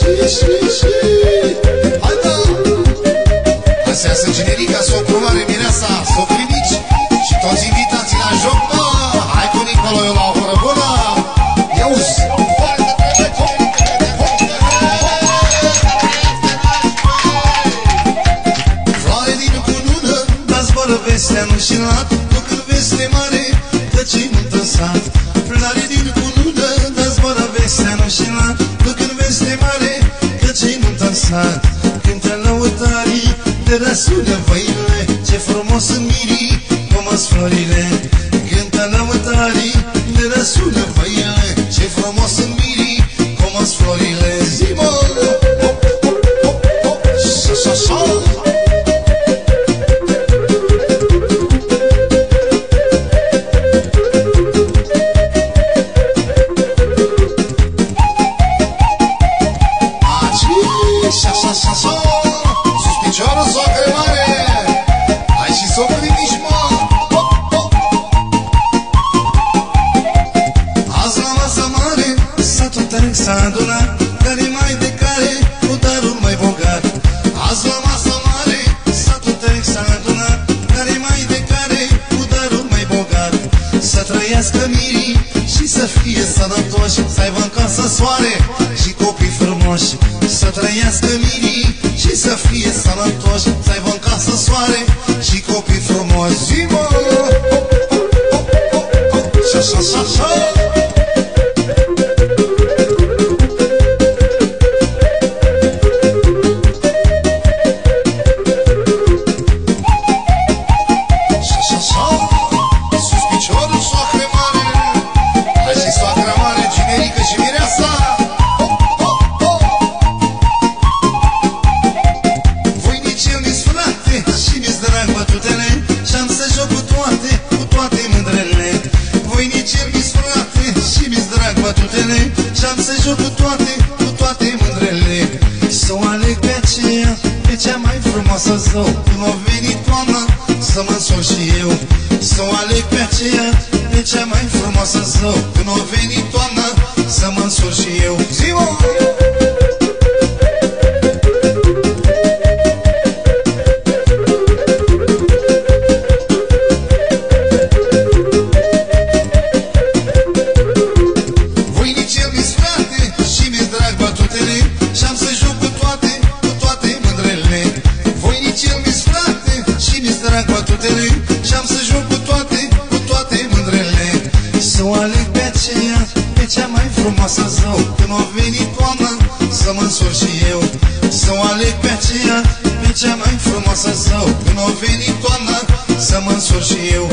Hai da! Astea sunt Generica, socru mare, mireasa, socri mici și toți invitații la joc, mă! Hai cu Nicolo, eu la o horă bună! Ia-uzi! Floare din cunună, dar zboară vestea nu și lat, duc-n veste mare, căci-i mult în sat. Floare din cunună, dar zboară vestea nu și lat, duc-n veste mare, căci-i mult în sat. Cântă lăutarii, de răsună văile, ce frumos sunt mirii, cum-s florile. Cântă lăutarii, de răsună văile, ce frumos sunt mirii, cum-s florile. Zi-mă! Sa-sa-sa! Sus piciorul, socre mare! Hai și socri mici, mă! Azi la masa mare, satul întreg s-a adunat, care mai de care, cu darul mai bogat. Azi la masa mare, satul întreg s-a adunat, care mai de care, cu darul mai bogat. Să trăiască mirii și să fie sănătoși, să aibă în casă soare și copii frumoși. Să trăiască mirii și să fie sănătoși, să aibă în casă soare și copii frumoși. Zi-mă! Șa-șa-șa-șa! Șa-șa-șa! Sus piciorul, soacre mare! Hai și soacra mare, Generică și mireasa! Și mi-s drag bătutele, și-am să joc cu toate mândrele. Voinicel mi-s frate, și mi-s drag bătutele, și-am să joc cu toate mândrele. Să o aleg pe aceea, pe cea mai frumoasă zău, când o veni toamna, să mă însor și eu. Să o aleg pe aceea, pe cea mai frumoasă zău, când o veni toamna, să mă însor și eu. Zi-mă! Și-am să joc cu toate mândrele. Voinicel mi-s frate și mi-s drag bătutele, și-am să joc cu toate mândrele. Să o aleg pe aceea, pe cea mai frumoasă zău, când o veni toamna, să mă însor și eu. Să o aleg pe aceea, pe cea mai frumoasă zău, când o veni toamna, să mă însor și eu.